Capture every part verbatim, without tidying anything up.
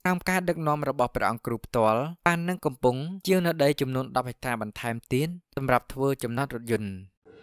តាមការដឹកនាំរបស់ព្រះអង្គគ្រូផ្ទាល់បាននឹងកំពុងជាវនៅដីចំនួនដប់ហិកតាបន្ថែមទៀតសម្រាប់ធ្វើចំណតរថយន្ត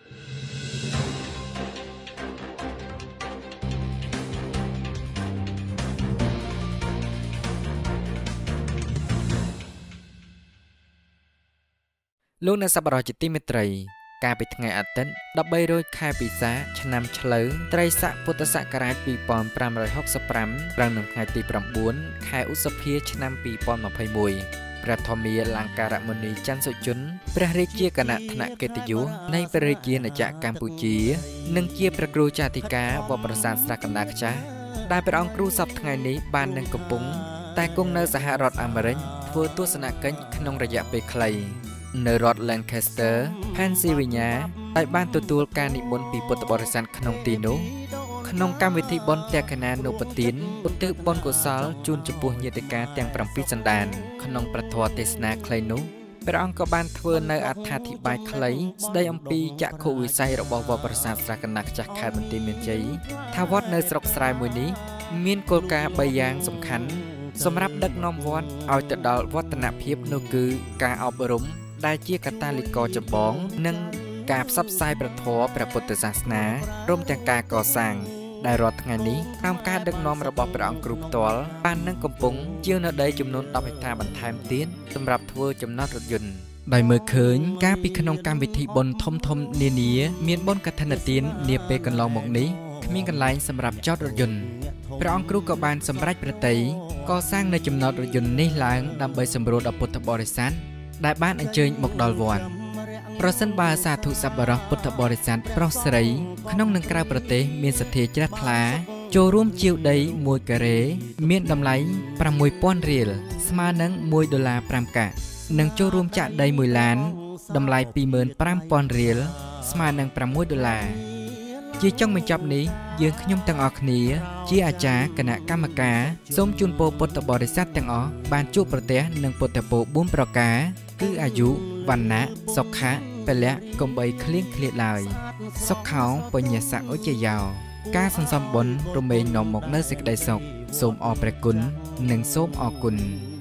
លោកអ្នកសប្បុរសជាទីមេត្រីកាលពីថ្ងៃអាទិត្យដប់បីរោចខែពិសាឆ្នាំឆ្លូវត្រីស័កពុទ្ធសករាជពីរពាន់ប្រាំរយហកសិបប្រាំត្រូវនៅថ្ងៃទីប្រាំបួនខែឧសភាឆ្នាំពីរពាន់ម្ភៃមួយព្រះធម្មាលង្ការមុនីច័ន្ទសុជនព្រះរាជាគណៈថ្នាក់កិត្តិយសនៃព្រះរាជាណាចក្រកម្ពុជានិងជាព្រះគ្រូចាតិកាវត្តប្រាសាទស្រះកណ្ដាលខ្ចាស់ដែលព្រះអង្គគ្រូសពថ្ងៃនេះបាននឹងកំពុងតែគង់នៅសហរដ្ឋអាមេរិកធ្វើទស្សនកិច្ចក្នុងរយៈពេលខ្លីនៅរដ្ឋ Lancaster Pennsylvania ដែលបានទទួលការនិមន្តពីពុទ្ធបរិស័ទក្នុងទីនោះក្នុងកម្មវិធីបុណ្យទក្ខណានុប្រទានឧទ្ទិសបុណ្យកុសលជូនចំពោះញាតិកាទាំងប្រាំពីរសន្តានក្នុងព្រះធម៌ទេសនាខ្លីនោះព្រះអង្គក៏បានធ្វើនៅអត្ថាធិប្បាយខ្លីស្ដីអំពីចក្ខុវិស័យរបស់វត្តប្រាសាទស្រះកណ្ដាលខ្ចាស់ខេត្តបន្ទាយមានជ័យថាវត្តនៅស្រុកស្រែមួយនេះមានគោលការណ៍បីយ៉ាងសំខាន់សម្រាប់ដឹកនាំវត្តឲ្យទៅដល់វឌ្ឍនភាពនោះគឺការអប់រំដែលជាកាតាលីករចម្បងនិងការផ្សព្វផ្សាយព្រះធម៌ព្រះពុទ្ធសាសនារួមទាំងការកសាងដែលរាល់ថ្ងៃនេះតាមការដឹកនាំរបស់ព្រះអង្គគ្រូផ្ទាល់បាននឹងកំពុងជាវនៅដីចំនួនដប់ហិកតាបន្ថែមទៀតសម្រាប់ធ្វើចំណតរថយន្តដោយមើលឃើញការពីក្នុងកម្មវិធីបុណ្យធំធំនានាមានបុណ្យកឋិនទាននាពេលកន្លងមកនេះគ្មានកន្លែងសម្រាប់ចតរថយន្តព្រះអង្គគ្រូក៏បានសម្រេចប្រតិយកសាងនៅចំណតរថយន្តនេះឡើងដើម្បីសម្រួលដល់ពុទ្ធបរិស័ទដែលបានអញ្ជើញមកដល់វត្តប្រសិនបើសាធុសប្បុរសពុទ្ធបរិស័ទប្រុសស្រីក្នុងនិងក្រៅប្រទេសមានសទ្ធាជ្រះថ្លាចូលរួមជាវដីមួយការ៉េមានតម្លៃប្រាំមួយពាន់រៀលស្មើនឹងមួយដុល្លារប្រាំកាក់និងចូលរួមចាក់ដីមួយឡានតម្លៃពីរម៉ឺនប្រាំពាន់រៀលស្មើនឹងប្រាំមួយដុល្លារជាចុងបញ្ចប់នេះយើងខ្ញុំទាំងអស់គ្នាជាអាចារ្យគណៈកម្មការសូមជូនពរពុទ្ធបរិស័ទទាំងអស់បានជួបប្រទះនឹងពុទ្ធពរបួនប្រការគឺអាយុវណ្ណៈសុខៈពលៈកុំបីឃ្លៀងឃ្លាតឡើយសុខោបញ្ញសៈឧជ្ជយោការសន្សំបុណ្យរមែងនាំមកនៅសេចក្តីសុខសូមអរព្រះគុណនិងសូមអរគុណ